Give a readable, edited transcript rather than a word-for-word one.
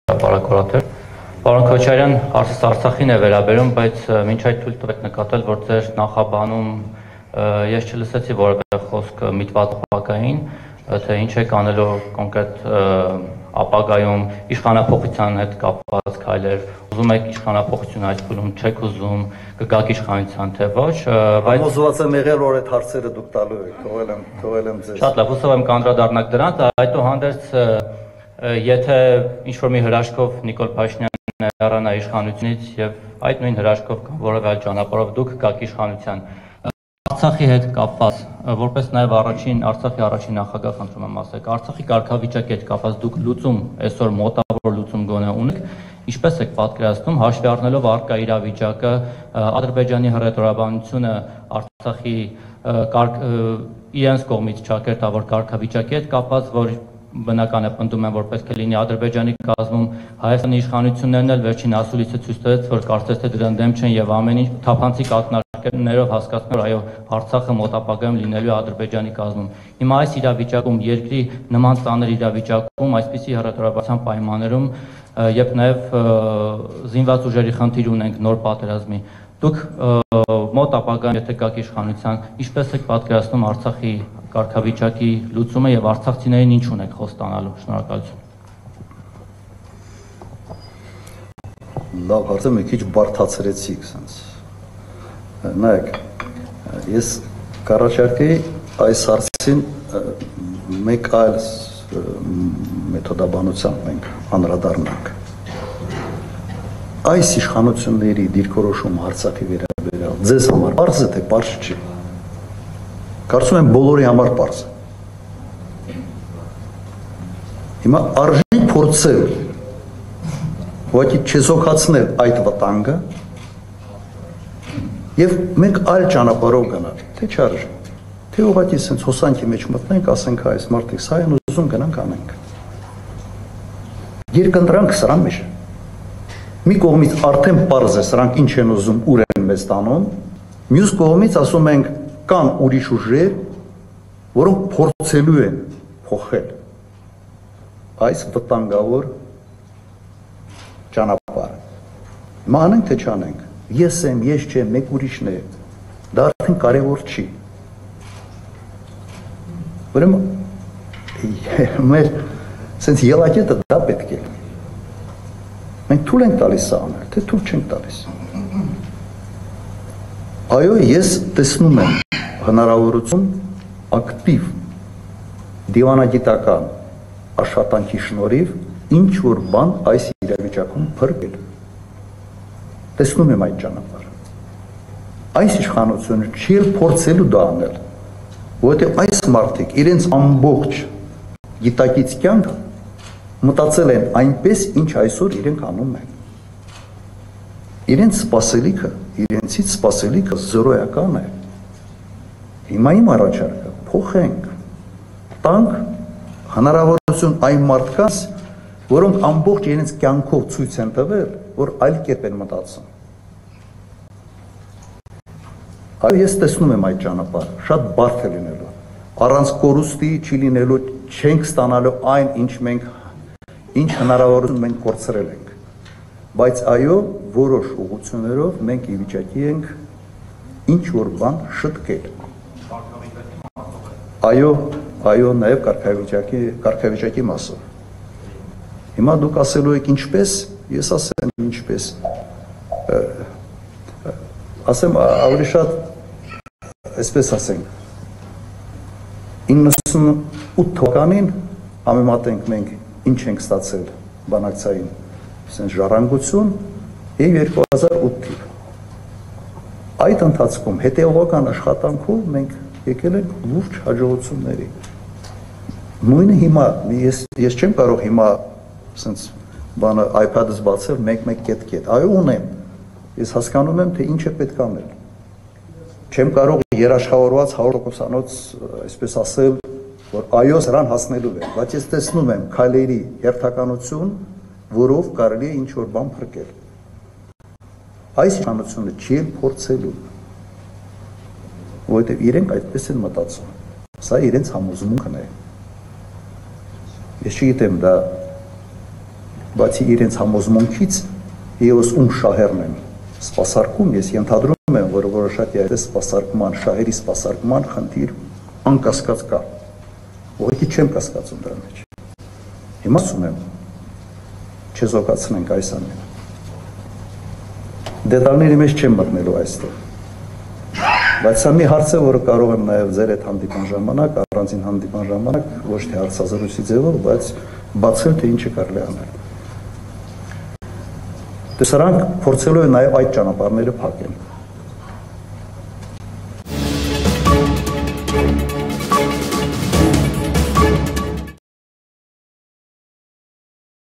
Պարագորաթեր, պարոն Քոչարյան, հարցս Արցախին է վերաբերում, բայց մինչ այդ թույլ տվեք նկատել, որ ձեր նախաբանում ես չլսեցի որևէ խոսք միտված ապագային, թե ինչ եք անելու կոնկրետ ապագայում իշխանափոխության հետ կապված քայլեր, ուզում եք իշխանափոխություն այդ փուլում, չեք ուզում, կգաք իշխանության թե ոչ, բայց Համոզված եմ եղել, որ այդ հարցերը դուք տալու եք, թողել եմ ձեզ։ Շատ լավ, հուսով եմ կանդրադառնաք դրանց, այդուհանդերձ եթե ինչ-որ մի հրաշքով Նիկոլ Փաշինյանն հեռանա իշխանությունից եւ այդ նույն հրաշքով կամ որևէ այլ ճանապարհով դուք գաք իշխանության, Արցախի հետ կապված, որպես նաեւ Արցախի առաջին նախագահ խնդրում եմ ասեք, Արցախի կարգավիճակի հետ կապված դուք լուծում այսօր մոտավոր լուծում գոնե ունեք, ինչպես եք պատկերացնում հաշվի առնելով առկա իրավիճակը, Ադրբեջանի հռետորաբանությունը Արցախի իրենց կողմից ճակերտավոր կարգավիճակի հետ կապված, որ բնական է պնդում են, որ պետք է լինի Ադրբեջանի կազմում, Հայաստանի իշխանություններն էլ վերջին ասուլիսը ցույց տվեց, որ կարծես թե դրան դեմ չեն եւ ամեն ինչ թափանցիկ ակնարկներով հասկացնում որ այո, Արցախը մոտ ապագայում լինելու է Ադրբեջանի կազմում։ Հիմա այս իրավիճակում, երկրի նման ծանր իրավիճակում, այսպիսի հռետորաբանության պայմաններում, երբ նաեւ զինված ուժերի խնդիր ունենք նոր պատերազմի, դուք մոտ ապագայում եթե գաք իշխանության, ինչպես եք պատկերացնում Արցախի կարգավիճակի լուծումը եւ արցախցիներին ինչ ունեք խոստանալու։ Շնորհակալություն։ Լավ, հարցը մի քիչ բարդացրեցիք, sense։ Նայեք, ես կառաջարկեի այս հարցին մեկ այլ մեթոդաբանությամբ մենք անդրադառնանք։ Այս իշխանությունների դիրքորոշումը Արցախի վերաբերյալ ձեզ համար պարզ է թե պարզ չի։ Կարծում եմ բոլորի համար պարզ է։ Հիմա արժի փորձել ուղղակի չեզոքացնել այդ վտանգը եւ մենք այլ ճանապարհով գնալ, թե չարժի, թե ուղղակի sense հոսանքի մեջ մտնենք, ասենք այս մարդիկ սա են ուզում գնանք անենք։ Երկընտրանք սրան մեջ։ Մի կողմից արդեն պարզ է սրանք ինչ են ուզում, ուր են մեզ տանում, մյուս կողմից ասում ենք կան ուրիշ ուժեր, որոնք փորձելու են փոխել այս վտանգավոր ճանապարհը։ Հիմա անենք թե չանենք, ես եմ, ես չեմ, մեկ ուրիշն է, դա արդեն կարևոր չի։ Ուրեմն մեր sense ելակետը դա պետք է։ Մենք թույլ ենք տալիս սա անել, թե թույլ չենք տալիս։ Այո, ես տեսնում եմ հնարավորություն ակտիվ դիվանագիտական աշխատանքի շնորհիվ ինչ որ բան այս իրավիճակում փրկել։ Տեսնում եմ այդ ճանապարհը։ Այս իշխանությունը չի փորձելու դա անել, որովհետև այս մարդիկ իրենց ամբողջ գիտակից կյանքը մտածել են այնպես, ինչ այսօր իրենք անում են։ Իրենց սպասելիքը, իրենցից սպասելիքը զրոյական է։ Հիմա իմ առաջարկը փոխենք, տանք հնարավորություն այն մարդկանց, որոնք ամբողջ իրենց կյանքով ցույց են տվել, որ այլ կերպ են մտածում։ Այո, ես տեսնում եմ այդ ճանապարհը, շատ բարդ է լինելու։ Առանց կորուստի չի լինելու, չենք ստանալու այն, ինչ հնարավորություն մենք կորցրել ենք։ Բայց այո, որոշ ուղղություններով մենք ի վիճակի ենք ինչ որ բան շտկել։ Այո, նաև կարգավիճակի մասով։ Հիմա դուք ասելու եք ինչպես, ես ասեմ ինչպես։ Ասեմ ավելի շատ, այսպես ասենք, 98 թվականին համեմատենք մենք ինչ ենք ստացել բանակցային ժառանգություն եւ 2008 թիվ։ Այդ ընթացքում հետեւողական աշխատանքով մենք եկել ենք լուրջ հաջողությունների։ Նույնը հիմա ես չեմ կարող հիմա sense բանը iPad-ս բացել մեկ կետ։ Այո, ունեմ։ Ես հասկանում եմ, թե ինչ է պետք անել։ Չեմ կարող երաշխավորված 100%-անոց, այսպես ասել, որ այո, սրան հասնելու է, բայց ես տեսնում եմ քայլերի հերթականություն, որով կարելի է ինչ-որ բան փրկել։ Այս իշխանությունը չի փորձելու, որովհետև իրենք այդպես են մտածում։ Սա իրենց համոզմունքն է։ Ես չգիտեմ դա բացի իրենց համոզմունքից եւս ում շահերն են սպասարկում, ես ենթադրում եմ, որ որոշակի այդ սպասարկման, շահերի սպասարկման խնդիր անկասկած կա։ Ուղղակի չեմ կասկածում դրա մեջ։ Հիմա ասում եմ, չեզոքացնենք այս ամենը։ Դետալների մեջ չեմ մտնելու այստեղ։ Բայց սա մի հարց է, որը կարող եմ նաև ձեր հետ հանդիպան ժամանակ, առանձին հանդիպան ժամանակ, ոչ թե հարցազրույցի ձևով, բայց բացել, թե ինչը կարելի անել։ Դե սրանք փորձելու են նաև այդ ճանապարհները փակել։